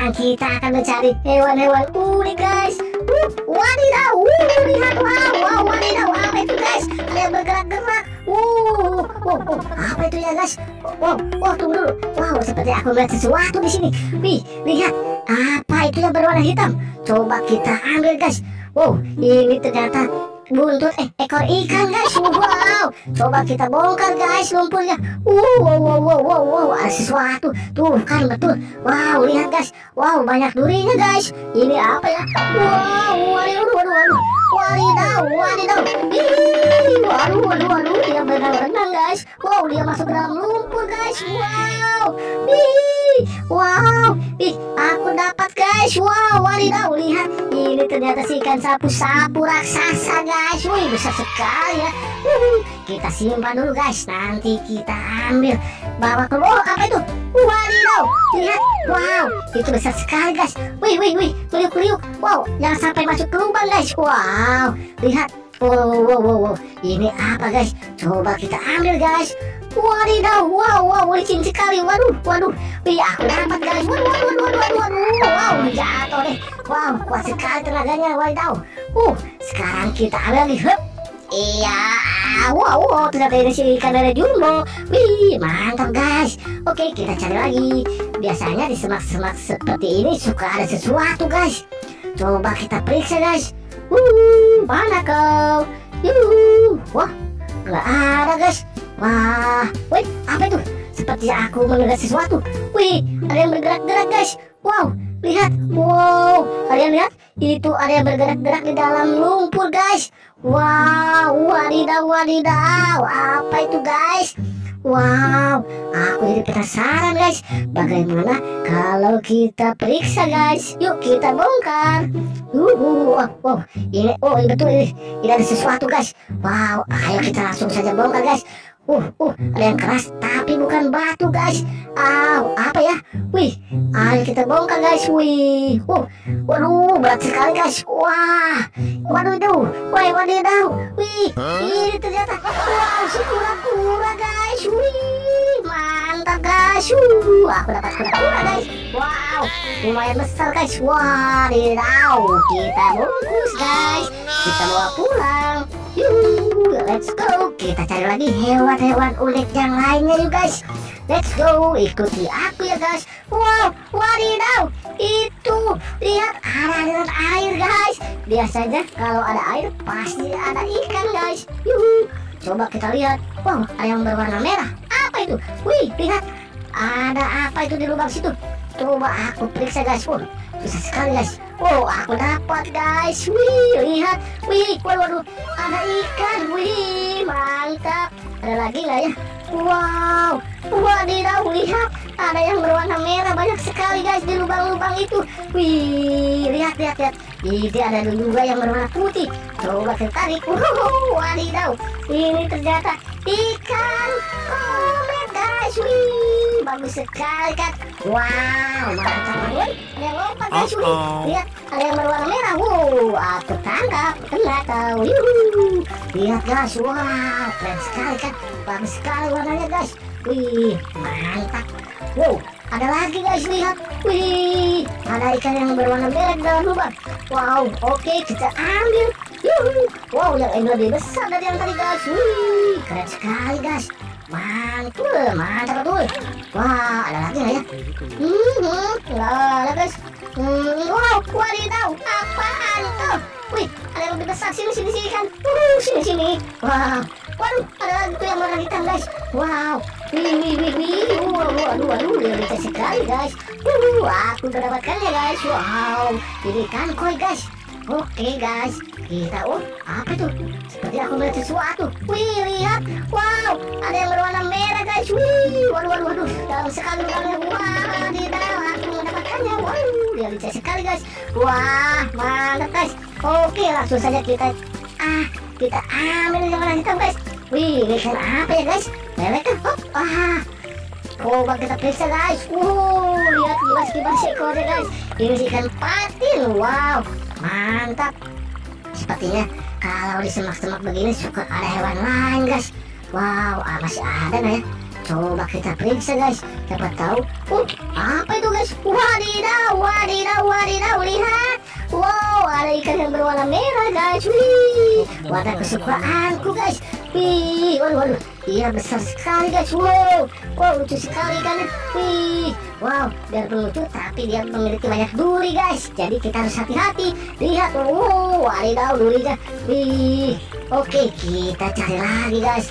sekarang kita akan mencari hewan-hewan unik guys. Wadidaw, lihat, wow, wadidaw, apa itu guys? Ada yang bergerak-gerak. Apa itu ya guys? Tunggu dulu. Wow, seperti aku melihat sesuatu di sini. Wih, lihat, apa itu yang berwarna hitam? Coba kita ambil guys. Wow, ini ternyata buntut ekor ikan guys. Wow, coba kita bongkar guys lumpurnya. Wow, ada sesuatu tuh kan, betul. Wow, lihat guys. Wow, banyak durinya guys. Ini apa ya? Wow, wadidaw. Waduh, dia berenang guys. Wow, dia masuk ke dalam lumpur guys. Wow, aku dapat guys. Wow, wadidaw, lihat. Ini ternyata si ikan sapu-sapu raksasa guys. Wih, besar sekali ya. Kita simpan dulu guys. Nanti kita ambil, bawa keluar. Apa itu? Wadidaw, lihat. Wow, itu besar sekali guys. Wih, kriuk. Wow, jangan sampai masuk ke lubang guys. Wow, lihat. Wow, ini apa guys? Coba kita ambil guys. Wadidaw, wow, licin sekali. Waduh. Wih, aku dapat guys. Waduh. Wow, jatuh deh. Wow, kuat sekali tenaganya. Wadidaw. Sekarang kita ambil lagi. Iya. Wow, ternyata ini si ikan lele jumbo. Wih, mantap guys. Oke, kita cari lagi. Biasanya di semak-semak seperti ini suka ada sesuatu guys. Coba kita periksa guys. Mana kau? Wah, nggak ada guys. Wah, wih, apa itu? Seperti aku melihat sesuatu. Wih, ada yang bergerak-gerak guys. Wow, lihat. Wow, kalian lihat? Itu ada yang bergerak-gerak di dalam lumpur guys. Wow, wadidaw. Apa itu guys? Wow, aku jadi penasaran guys. Bagaimana kalau kita periksa guys? Yuk kita bongkar. Wow, ini betul ini ada sesuatu guys. Wow, ayo kita langsung saja bongkar guys. Ada yang keras tapi bukan batu guys. Apa ya? Wih, ayo kita bongkar guys. Wih, waduh, berat sekali guys. Wah, wadidaw. Wih, ini ternyata si kura-kura guys. Wih, mantap guys. Aku dapat kura-kura guys. Wow, lumayan besar guys. Wadidaw, kita bungkus guys. Kita bawa pulang. Let's go. Kita cari lagi hewan-hewan unik yang lainnya yuk guys. Let's go, ikuti aku ya guys. Wow, wadidaw. Itu, lihat ada aliran air guys. Biasanya kalau ada air pasti ada ikan guys. Coba kita lihat. Wow, ada yang berwarna merah. Apa itu? Wih, lihat. Ada apa itu di lubang situ? Coba aku periksa guys. Susah sekali guys. Aku dapat guys. Wih, lihat. Wih, waduh, ada ikan. Wih, mantap. Ada lagi nggak ya? Wow, wadidaw, lihat. Ada yang berwarna merah banyak sekali guys di lubang-lubang itu. Wih, lihat. Ini ada juga yang berwarna putih. Coba kita tarik. Wadidaw, ini ternyata ikan komet guys. Wih, bagus sekali kan. Wow, mantap banget. Ada yang lompat guys. Lihat, ada yang berwarna merah. Aku tangkap. Kena kau. Lihat guys. Wow, keren sekali kan. Bagus sekali warnanya guys. Wih, mantap. Wow, ada lagi guys, lihat. Wih, ada ikan yang berwarna merah di dalam lubang. Wow, oke, kita ambil. Wow, yang ini lebih besar dari yang tadi guys. Wih, keren sekali guys. Mantap betul. Wah, ada lagi nggak ya? Nggak ada guys. Wow, wadidaw, apaan tuh? Wih, ada yang lebih besar. Sini kan. Sini. Wow, waduh, ada lagi tuh yang warna hitam guys. Wow, wih. Waduh, dia bisa sekali guys. Aku mendapatkannya guys. Wow, ini ikan koi guys. Oke guys, kita apa itu? Seperti aku melihat sesuatu. Wih, lihat. Wow, ada yang berwarna merah guys. Wih, waduh, dalam sekali lubangnya. Wah, aku mendapatkannya. Waduh, dia licin sekali guys. Wah, mantap guys. Oke, langsung saja kita ambil yang warna hitam guys. Wih, ini ikan apa ya guys? Lele kan? Coba kita periksa guys. Lihat kibas ekornya guys. Ini ikan patin. Wow, mantap. Sepertinya kalau di semak-semak begini suka ada hewan lain guys. Wow, masih ada nggak ya? Coba kita periksa guys. Siapa tahu. Apa itu guys? guys. Wadidaw, wadidaw, wadidaw, lihat. Wow, ada ikan yang berwarna merah guys. Wih, warna kesukaanku guys. Wih, waduh, waduh, iya besar sekali guys. Wow, wow, lucu sekali ikannya. Wih, wow, biar lucu tapi dia memiliki banyak duri guys. Jadi kita harus hati-hati. Lihat, wow, wadidaw durinya. Wih, oke, kita cari lagi guys.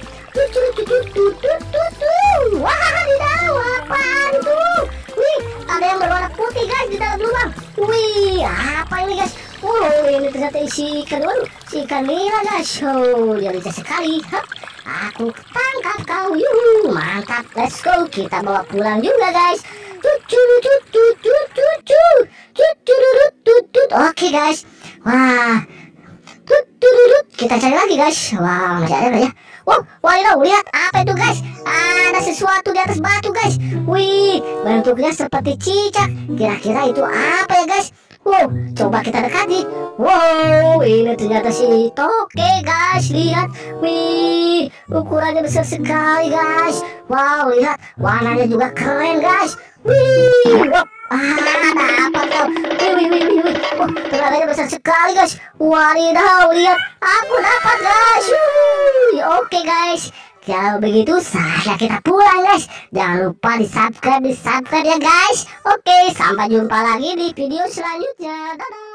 Wadidaw, apaan itu? Wih, ada yang berwarna putih guys di dalam lubang. Wih, apa ini guys? Wow, ini ternyata isi ikan. Waduh, si ikan nila guys. Oh, dia licik sekali. Hap, aku tangkap kau. Yuhu, mantap. Let's go. Kita bawa pulang juga guys. Oke guys. Wah, kita cari lagi guys. Wah, masih ada nggak ya? Wow, wadidaw, lihat apa itu guys? Ada sesuatu di atas batu guys. Wih, bentuknya seperti cicak. Kira-kira itu apa ya guys? Wow, coba kita dekati. Wow, ini ternyata si toke guys. Lihat, wih, ukurannya besar sekali guys. Wow, lihat, warnanya juga keren guys. Wih, wow. Ada apa kau? Wih. Oh, telurnya besar sekali guys. Wadidaw, lihat, aku dapat guys. Oke guys, kalau begitu saatnya kita pulang guys. Jangan lupa di subscribe ya guys. Oke, sampai jumpa lagi di video selanjutnya. Dadah.